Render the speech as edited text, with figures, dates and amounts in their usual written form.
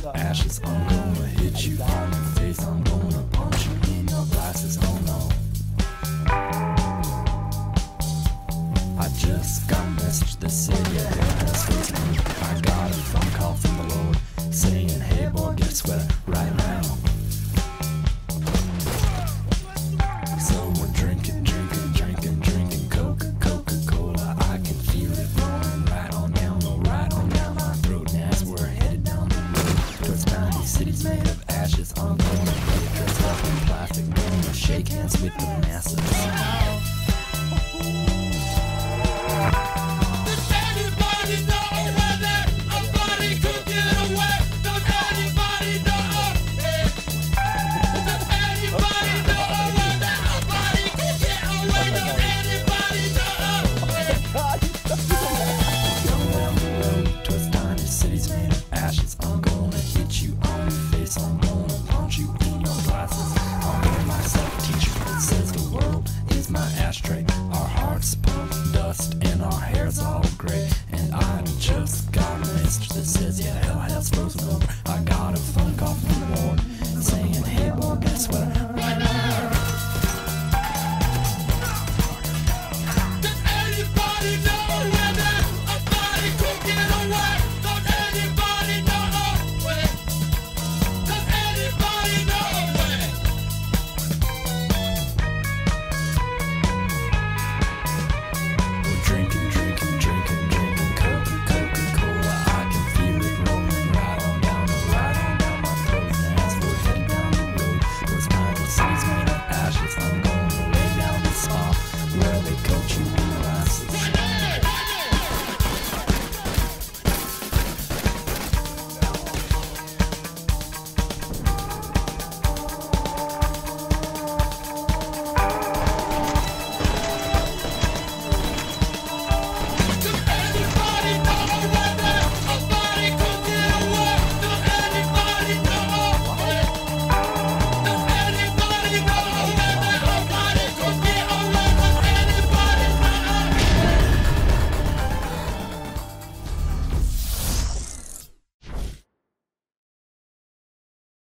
of ashes. I'm gonna hit you on your face. I'm gonna punch you in your glasses. Oh no. I just got a message that said your hair has fixed me. I got a phone call from the Lord saying, hey boy, get sweat right now. So we're drinking Coca-Cola. I can feel it rolling right on down my throat. And as we're headed down the road towards tiny cities made of ashes, I'm gonna get dressed up in plastic, gonna shake hands with the masses. I'm gonna hit you on your face. I'm gonna punch you in your glasses. I'm gonna myself a teacher that says the world is my ashtray. Our hearts pump dust and our hair's all gray.